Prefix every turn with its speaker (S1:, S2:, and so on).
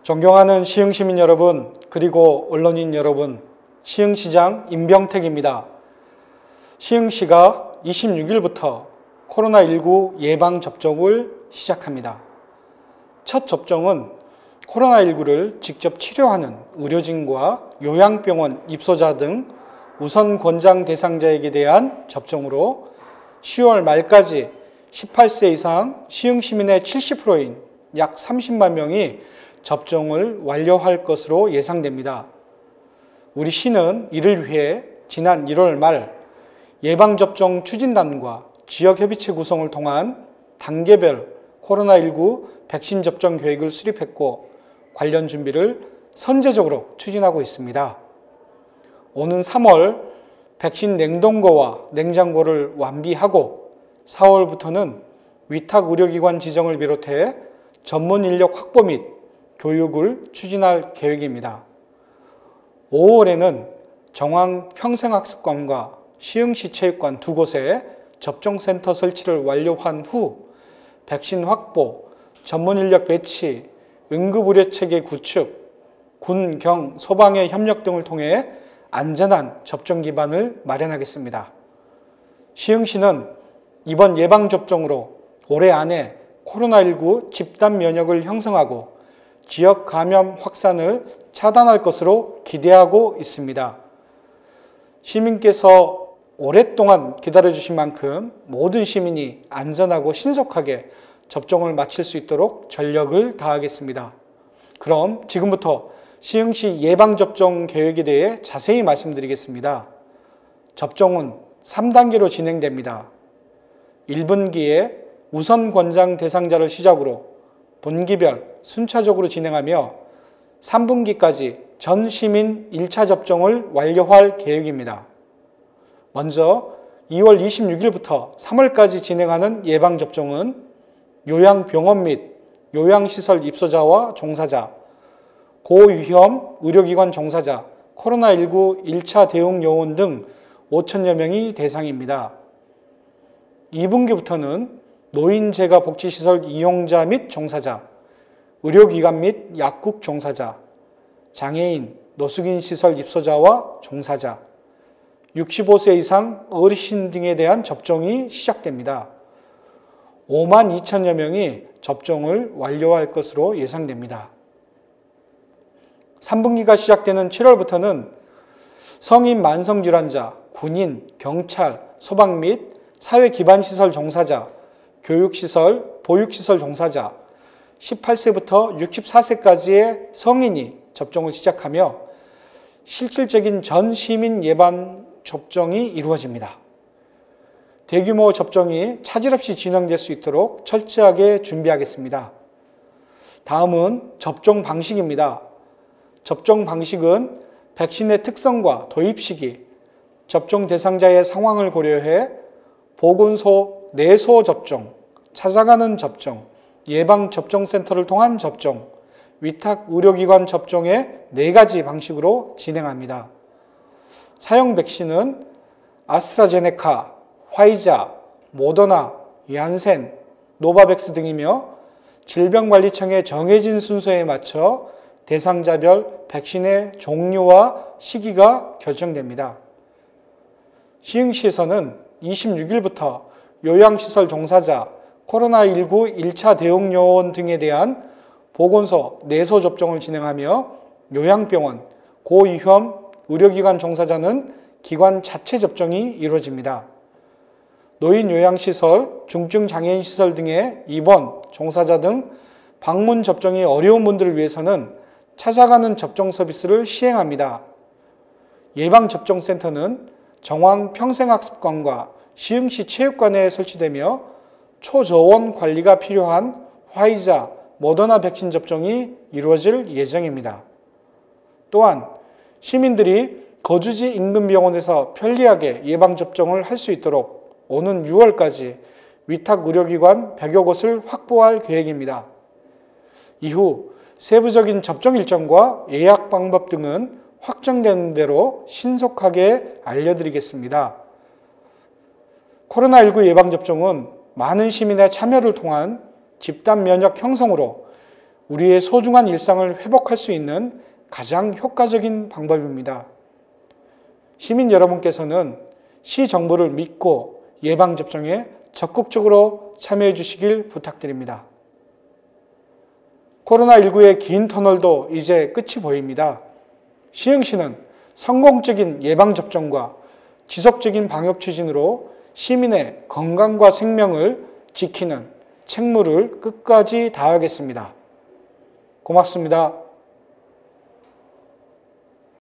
S1: 존경하는 시흥시민 여러분, 그리고 언론인 여러분, 시흥시장 임병택입니다. 시흥시가 26일부터 코로나19 예방접종을 시작합니다. 첫 접종은 코로나19를 직접 치료하는 의료진과 요양병원 입소자 등 우선 권장 대상자에게 대한 접종으로 10월 말까지 18세 이상 시흥시민의 70%인 약 30만 명이 접종을 완료할 것으로 예상됩니다. 우리 시는 이를 위해 지난 1월 말 예방접종 추진단과 지역협의체 구성을 통한 단계별 코로나19 백신 접종 계획을 수립했고 관련 준비를 선제적으로 추진하고 있습니다. 오는 3월 백신 냉동고와 냉장고를 완비하고 4월부터는 위탁 의료기관 지정을 비롯해 전문 인력 확보 및 교육을 추진할 계획입니다. 5월에는 정왕 평생학습관과 시흥시 체육관 두 곳에 접종센터 설치를 완료한 후 백신 확보, 전문 인력 배치, 응급의료체계 구축, 군, 경, 소방의 협력 등을 통해 안전한 접종 기반을 마련하겠습니다. 시흥시는 이번 예방접종으로 올해 안에 코로나19 집단 면역을 형성하고 지역 감염 확산을 차단할 것으로 기대하고 있습니다. 시민께서 오랫동안 기다려주신 만큼 모든 시민이 안전하고 신속하게 접종을 마칠 수 있도록 전력을 다하겠습니다. 그럼 지금부터 시흥시 예방접종 계획에 대해 자세히 말씀드리겠습니다. 접종은 3단계로 진행됩니다. 1분기에 우선 권장 대상자를 시작으로 분기별 순차적으로 진행하며 3분기까지 전 시민 1차 접종을 완료할 계획입니다. 먼저 2월 26일부터 3월까지 진행하는 예방접종은 요양병원 및 요양시설 입소자와 종사자, 고위험 의료기관 종사자, 코로나19 1차 대응 요원 등 5천여 명이 대상입니다. 2분기부터는 노인재가복지시설 이용자 및 종사자, 의료기관 및 약국 종사자, 장애인, 노숙인 시설 입소자와 종사자, 65세 이상 어르신 등에 대한 접종이 시작됩니다. 5만 2천여 명이 접종을 완료할 것으로 예상됩니다. 3분기가 시작되는 7월부터는 성인 만성질환자, 군인, 경찰, 소방 및 사회기반시설 종사자, 교육시설, 보육시설 종사자, 18세부터 64세까지의 성인이 접종을 시작하며 실질적인 전 시민 예방 접종이 이루어집니다. 대규모 접종이 차질 없이 진행될 수 있도록 철저하게 준비하겠습니다. 다음은 접종 방식입니다. 접종 방식은 백신의 특성과 도입 시기, 접종 대상자의 상황을 고려해 보건소 내소 접종, 찾아가는 접종, 예방접종센터를 통한 접종, 위탁 의료기관 접종의 4가지 방식으로 진행합니다. 사용 백신은 아스트라제네카, 화이자, 모더나, 얀센, 노바백스 등이며 질병관리청의 정해진 순서에 맞춰 대상자별 백신의 종류와 시기가 결정됩니다. 시흥시에서는 26일부터 요양시설 종사자, 코로나19 1차 대응 요원 등에 대한 보건소 내소 접종을 진행하며 요양병원, 고위험 의료기관 종사자는 기관 자체 접종이 이루어집니다. 노인 요양시설, 중증 장애인 시설 등의 입원, 종사자 등 방문 접종이 어려운 분들을 위해서는 찾아가는 접종 서비스를 시행합니다. 예방접종센터는 정왕 평생학습관과 시흥시 체육관에 설치되며 초저온 관리가 필요한 화이자, 모더나 백신 접종이 이루어질 예정입니다. 또한 시민들이 거주지 인근 병원에서 편리하게 예방접종을 할 수 있도록 오는 6월까지 위탁 의료기관 100여 곳을 확보할 계획입니다. 이후 세부적인 접종 일정과 예약 방법 등은 확정되는 대로 신속하게 알려드리겠습니다. 코로나19 예방접종은 많은 시민의 참여를 통한 집단 면역 형성으로 우리의 소중한 일상을 회복할 수 있는 가장 효과적인 방법입니다. 시민 여러분께서는 시 정부를 믿고 예방접종에 적극적으로 참여해 주시길 부탁드립니다. 코로나19의 긴 터널도 이제 끝이 보입니다. 시흥시는 성공적인 예방접종과 지속적인 방역 추진으로 시민의 건강과 생명을 지키는 책무를 끝까지 다하겠습니다. 고맙습니다.